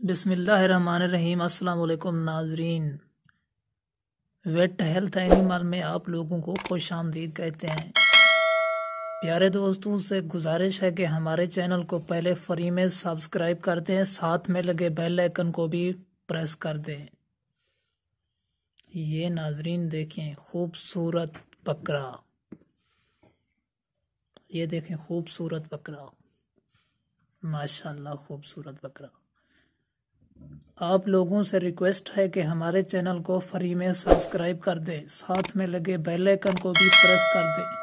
बिस्मिल्लाहिर्रहमानिर्रहीम। अस्सलाम वालेकुम नाजरीन। वेट हेल्थ एनिमल में आप लोगों को खुशामदीद कहते हैं। प्यारे दोस्तों से गुजारिश है कि हमारे चैनल को पहले फ्री में सब्सक्राइब कर दें, साथ में लगे बेल आइकन को भी प्रेस कर दें। ये नाजरीन देखें खूबसूरत बकरा, ये देखें खूबसूरत बकरा, माशाल्लाह खूबसूरत बकरा। आप लोगों से रिक्वेस्ट है कि हमारे चैनल को फ्री में सब्सक्राइब कर दें, साथ में लगे बेल आइकन को भी प्रेस कर दें।